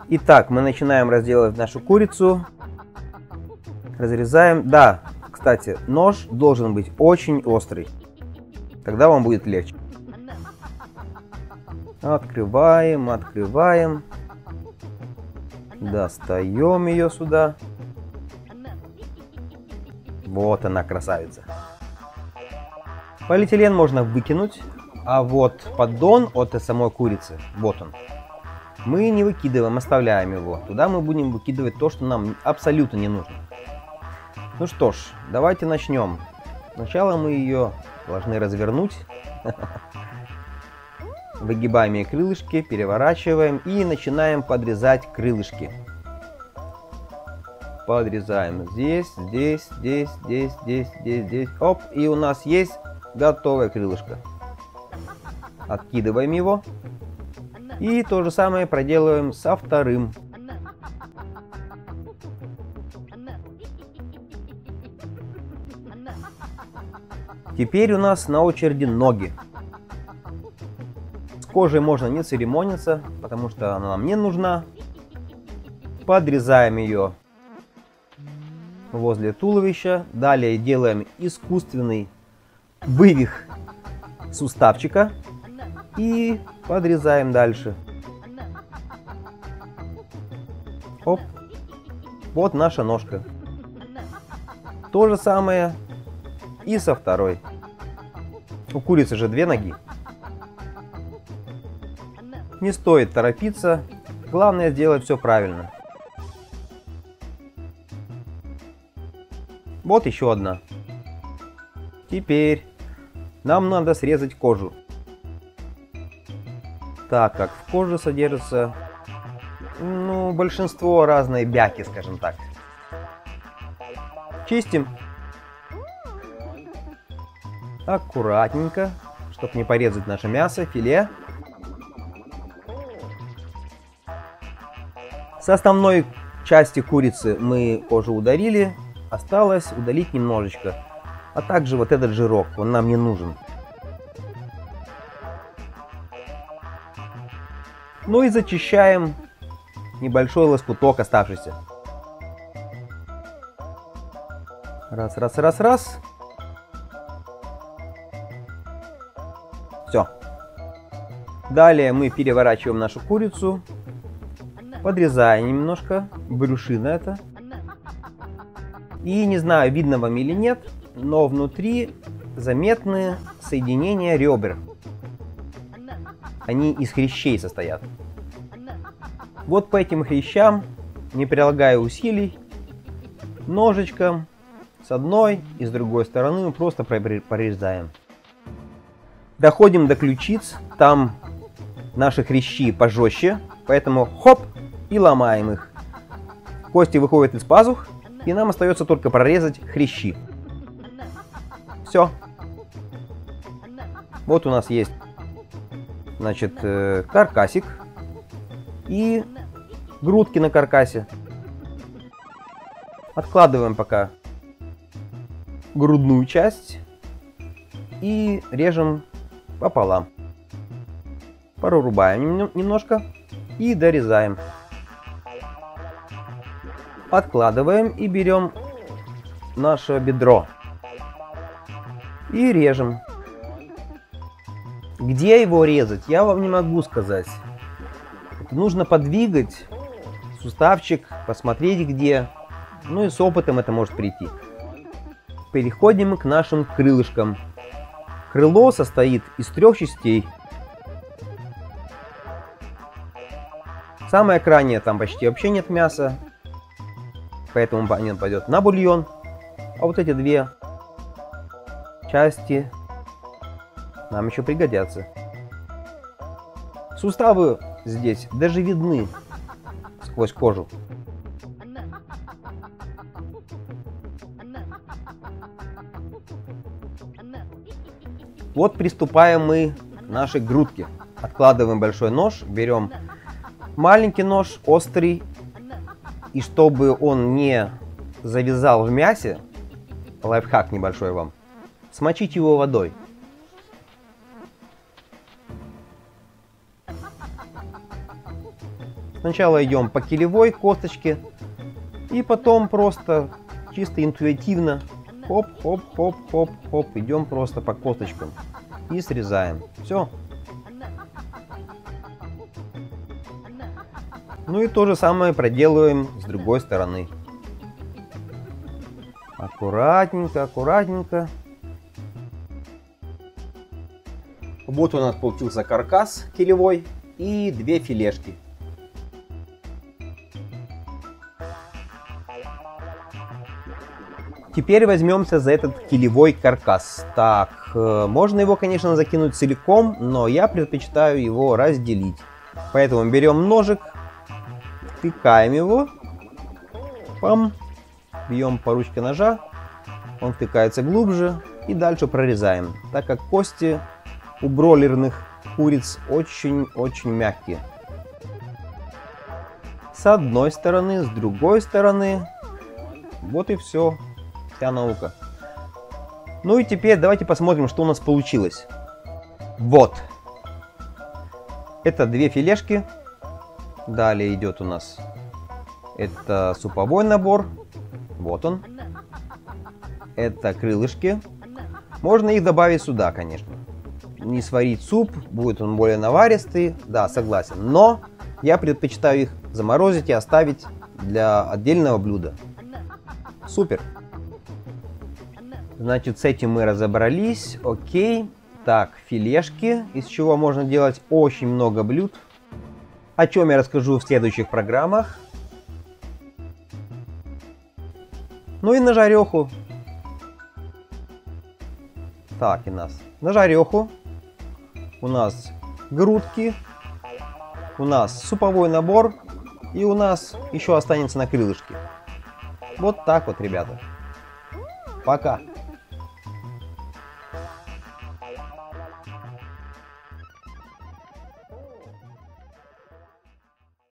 Итак, мы начинаем разделывать нашу курицу. Разрезаем. Да, кстати, нож должен быть очень острый. Тогда вам будет легче. Открываем, открываем. Достаем ее сюда. Вот она, красавица. Полиэтилен можно выкинуть, а вот поддон от самой курицы, вот он, мы не выкидываем, оставляем его. Туда мы будем выкидывать то, что нам абсолютно не нужно. Ну что ж, давайте начнем. Сначала мы ее должны развернуть. Выгибаем ей крылышки, переворачиваем и начинаем подрезать крылышки. Подрезаем здесь, здесь, здесь, здесь, здесь, здесь, здесь. Оп, и у нас есть готовое крылышко. Откидываем его. И то же самое проделываем со вторым. Теперь у нас на очереди ноги. С кожей можно не церемониться, потому что она нам не нужна. Подрезаем ее возле туловища. Далее делаем искусственный вывих суставчика и подрезаем дальше. Оп. Вот наша ножка. То же самое и со второй. У курицы же две ноги. Не стоит торопиться. Главное сделать все правильно. Вот еще одна. Теперь нам надо срезать кожу. Так как в коже содержится, ну, большинство разной бяки, скажем так. Чистим. Аккуратненько, чтобы не порезать наше мясо, филе. С основной части курицы мы кожу удалили. Осталось удалить немножечко. А также вот этот жирок, он нам не нужен. Ну и зачищаем небольшой лоскуток оставшийся. Раз, раз, раз, раз. Все. Далее мы переворачиваем нашу курицу. Подрезаем немножко. Брюшина это. И не знаю, видно вам или нет, но внутри заметны соединения ребер. Они из хрящей состоят. Вот по этим хрящам, не прилагая усилий, ножичком с одной и с другой стороны мы просто прорезаем. Доходим до ключиц, там наши хрящи пожестче, поэтому хоп и ломаем их. Кости выходят из пазух, и нам остается только прорезать хрящи. Все. Вот у нас есть, значит, каркасик и грудки на каркасе. Откладываем пока грудную часть и режем пополам. Прорубаем немножко и дорезаем. Откладываем и берем наше бедро и режем. Где его резать, я вам не могу сказать. Нужно подвигать суставчик, посмотреть где. Ну и с опытом это может прийти. Переходим к нашим крылышкам. Крыло состоит из 3 частей. Самое крайнее, там почти вообще нет мяса. Поэтому они пойдет на бульон. А вот эти 2 части нам еще пригодятся. Суставы здесь даже видны сквозь кожу. Вот приступаем мы к нашей грудке. Откладываем большой нож, берем маленький нож, острый. И чтобы он не завязал в мясе, лайфхак небольшой вам, смочить его водой. Сначала идем по килевой косточке. И потом просто чисто интуитивно. Хоп, хоп, хоп, хоп, хоп. Идем просто по косточкам. И срезаем. Все. Ну и то же самое проделываем с другой стороны. Аккуратненько, аккуратненько. Вот у нас получился каркас килевой и две филешки. Теперь возьмемся за этот килевой каркас. Так, можно его, конечно, закинуть целиком, но я предпочитаю его разделить. Поэтому берем ножик, втыкаем его, пам, бьем по ручке ножа, он втыкается глубже и дальше прорезаем, так как кости у бройлерных куриц очень-очень мягкие. С одной стороны, с другой стороны. Вот и все. Вся наука. Ну и теперь давайте посмотрим, что у нас получилось. Вот. Это две филешки. Далее идет у нас это суповой набор. Вот он. Это крылышки. Можно их добавить сюда, конечно. Не сварить суп, будет он более наваристый. Да, согласен. Но я предпочитаю их заморозить и оставить для отдельного блюда. Супер. Значит, с этим мы разобрались. Окей. Так, филешки, из чего можно делать очень много блюд. О чем я расскажу в следующих программах. Ну и на жареху. Так, и нас на жареху. У нас грудки. У нас суповой набор. И у нас еще останется на крылышке. Вот так вот, ребята. Пока.